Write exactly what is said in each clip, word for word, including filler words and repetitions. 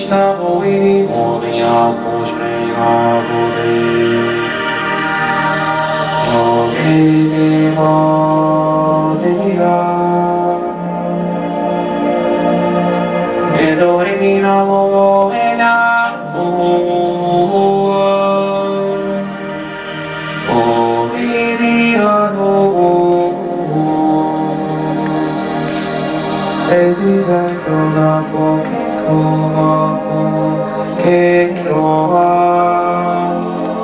した上にもりやこしがぼでおけでもでやえどれになもえなおおいりやのえじがとなこけこがけろは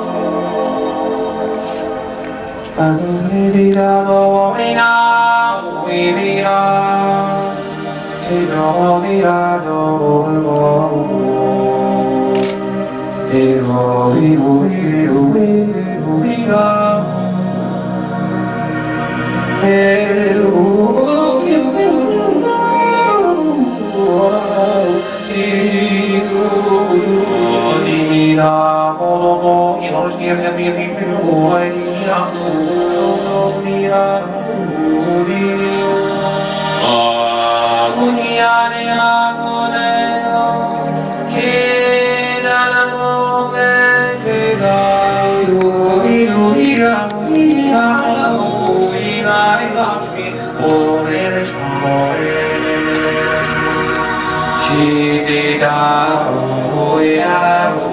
あのえりだのいなおいりやけろにらのおえろいろいろいろいらえろいろいなものの命にありがみみみおいになものになにあごにあれなごねのけだなのねけがよいよいやいやおいないがみおれれしもえしてたおや